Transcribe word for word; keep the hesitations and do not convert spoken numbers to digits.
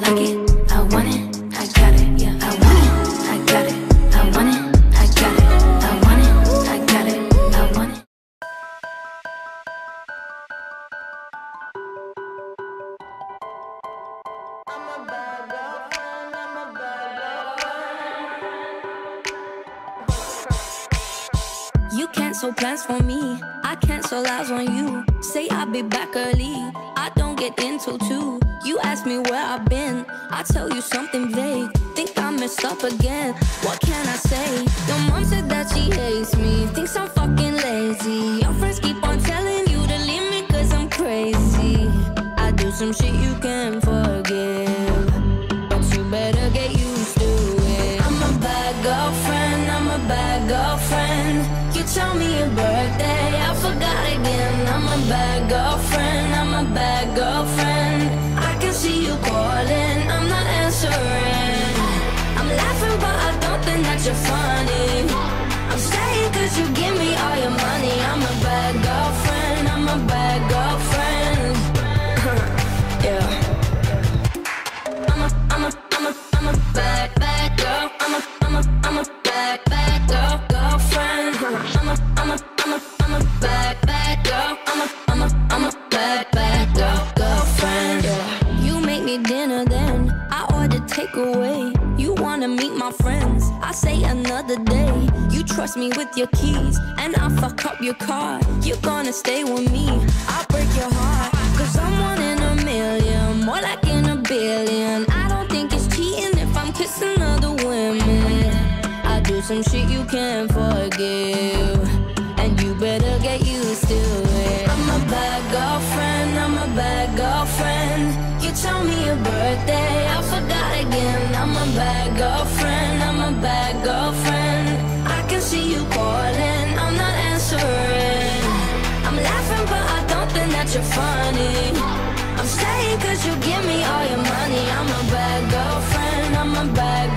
like it, I want it, I got it, yeah, I want it, I got it, I want it, I got it, I want it, I got it, I want it. I'm a bad girlfriend, I'm a bad girlfriend. You cancel plans for me, I cancel eyes on you. Say I'll be back early, I don't get into two. You ask me where I've been, I tell you something vague. Think I messed up again, what can I say? Your mom said that she hates me, thinks I'm fucking lazy. Your friends keep on telling you to leave me cause I'm crazy. I do some shit you can't forgive, but you better get used to it. I'm a bad girlfriend, I'm a bad girlfriend. You tell me your birthday, I forgot again. I'm a bad girlfriend, I'm a bad girlfriend. I can see you calling, I'm not answering. I'm laughing but I don't think that you're funny. I'm staying cause you give me all your money. I'm a bad girlfriend, I'm a bad girlfriend. Yeah. I'm a, I'm a, I'm a, I'm a bad, bad girl. I'm a, I'm a, I'm a bad, bad girl, girlfriend. I'm a, I'm a, I'm a, I'm a bad, bad girl. I'm a, I'm a, I'm a bad, bad girl, girlfriend. Yeah. You make me dinner then I order takeaway. You wanna meet my friends, I say another day. You trust me with your keys and I fuck up your car. You gonna stay with me, I'll break your heart. Cause I'm one in a million, more like in a billion. I don't think it's cheating if I'm kissing other women. I do some shit you can't forgive, and you better get used to it. I'm a bad girlfriend, I'm a bad girlfriend. You tell me your birthday, I forgot again. I'm a bad girlfriend, I'm a bad girlfriend. I can see you calling, I'm not answering. I'm laughing but I don't think that you're funny. I'm staying cause you give me all your money. I'm a bad girlfriend, I'm a bad